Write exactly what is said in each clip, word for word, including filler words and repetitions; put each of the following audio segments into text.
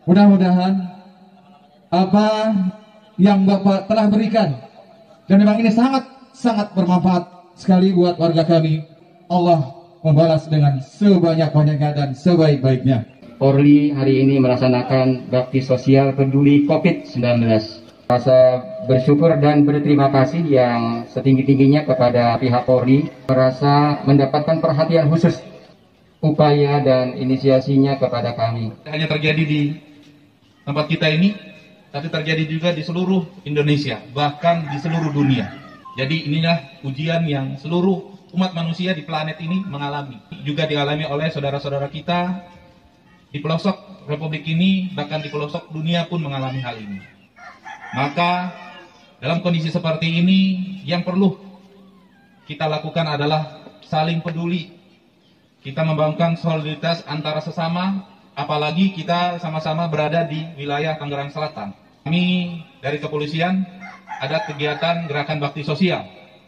Mudah-mudahan apa yang Bapak telah berikan, dan memang ini sangat sangat bermanfaat sekali buat warga kami, Allah membalas dengan sebanyak-banyaknya dan sebaik-baiknya. Polri hari ini melaksanakan bakti sosial peduli COVID sembilan belas. Rasa bersyukur dan berterima kasih yang setinggi-tingginya kepada pihak Polri, merasa mendapatkan perhatian khusus, upaya dan inisiasinya kepada kami. Hanya terjadi di tempat kita ini, tapi terjadi juga di seluruh Indonesia, bahkan di seluruh dunia. Jadi inilah ujian yang seluruh umat manusia di planet ini mengalami. Juga dialami oleh saudara-saudara kita di pelosok Republik ini, bahkan di pelosok dunia pun mengalami hal ini. Maka dalam kondisi seperti ini, yang perlu kita lakukan adalah saling peduli. Kita membangun solidaritas antara sesama, apalagi kita sama-sama berada di wilayah Tangerang Selatan. Kami dari kepolisian ada kegiatan gerakan bakti sosial.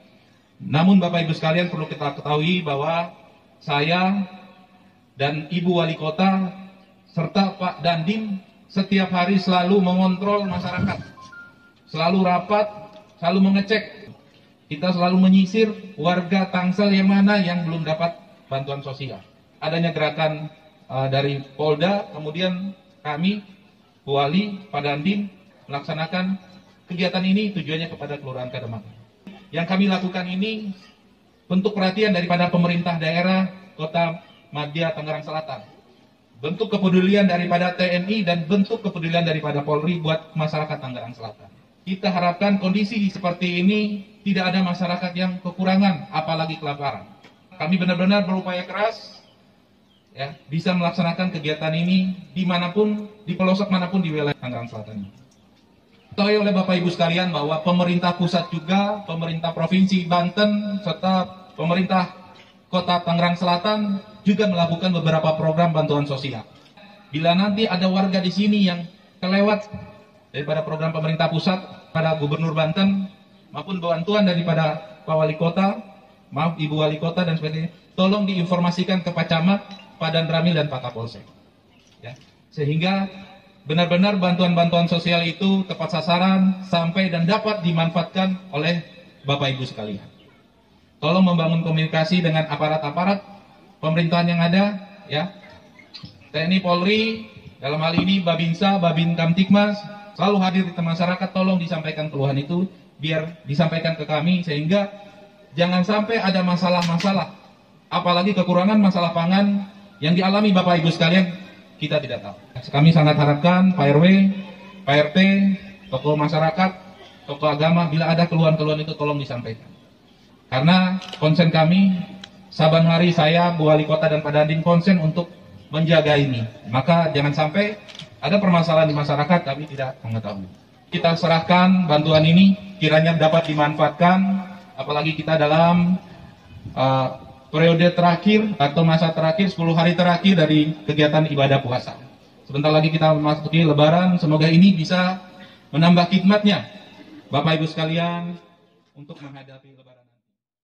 Namun Bapak Ibu sekalian perlu kita ketahui bahwa saya dan Ibu Wali Kota serta Pak Dandim setiap hari selalu mengontrol masyarakat, selalu rapat, selalu mengecek. Kita selalu menyisir warga Tangsel yang mana yang belum dapat bantuan sosial. Adanya gerakan uh, dari Polda, kemudian kami, Bu Wali, Pak Dandim melaksanakan kegiatan ini tujuannya kepada Kelurahan Kademangan. Yang kami lakukan ini bentuk perhatian daripada pemerintah daerah Kota Madya Tangerang Selatan, bentuk kepedulian daripada T N I dan bentuk kepedulian daripada Polri buat masyarakat Tangerang Selatan. Kita harapkan kondisi seperti ini tidak ada masyarakat yang kekurangan, apalagi kelaparan. Kami benar-benar berupaya keras ya, bisa melaksanakan kegiatan ini dimanapun, di pelosok manapun di wilayah Tangerang Selatan ini. Ketahui oleh Bapak Ibu sekalian bahwa pemerintah pusat juga, pemerintah Provinsi Banten, serta pemerintah Kota Tangerang Selatan juga melakukan beberapa program bantuan sosial. Bila nanti ada warga di sini yang kelewat daripada program pemerintah pusat, pada Gubernur Banten, maupun bantuan daripada Pak Wali Kota, maaf Ibu Wali Kota dan sebagainya, tolong diinformasikan ke Pak Camat, Pak Danramil dan Pak Kapolsek. Ya, sehingga benar-benar bantuan-bantuan sosial itu tepat sasaran, sampai dan dapat dimanfaatkan oleh Bapak Ibu sekalian. Tolong membangun komunikasi dengan aparat-aparat pemerintahan yang ada, ya. T N I Polri, dalam hal ini Babinsa, Babin Kamtikmas, selalu hadir di tengah masyarakat, tolong disampaikan keluhan itu, biar disampaikan ke kami, sehingga jangan sampai ada masalah-masalah, apalagi kekurangan masalah pangan yang dialami Bapak Ibu sekalian, kita tidak tahu. Kami sangat harapkan Pak R W, Pak R T, tokoh masyarakat, tokoh agama, bila ada keluhan-keluhan itu tolong disampaikan. Karena konsen kami, saban hari saya, Bu Wali Kota dan Pak Dandim konsen untuk menjaga ini. Maka jangan sampai ada permasalahan di masyarakat kami tidak mengetahui. Kita serahkan bantuan ini kiranya dapat dimanfaatkan, apalagi kita dalam uh, periode terakhir atau masa terakhir, sepuluh hari terakhir dari kegiatan ibadah puasa. Sebentar lagi kita memasuki Lebaran, semoga ini bisa menambah khidmatnya Bapak Ibu sekalian untuk menghadapi Lebaran.